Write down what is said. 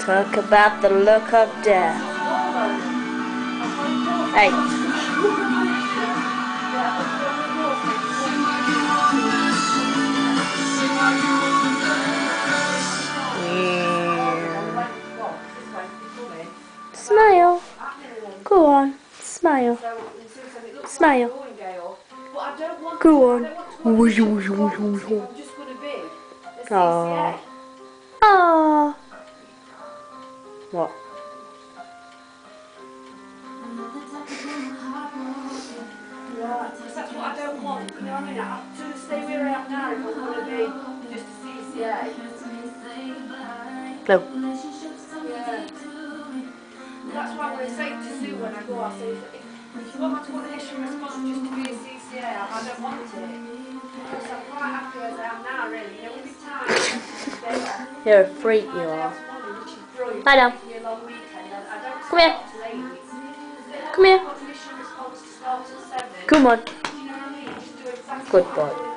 Talk about the look of death. Hey. Smile. Go on. Smile. Smile. Go on. Aww. Aww. What? Because that's what I don't want, you know what I mean? I have to stay where I am now if I'm going to be just a CCA. No. Yeah. That's why when I say to Sue when I go, I say, if you want me to put an issue response just to be a CCA, I don't want it. Because I'm quite happy as I am now, really. You know, with the time, You're a freak, you are. Lie down. Come here. Come here. Come on. Good boy.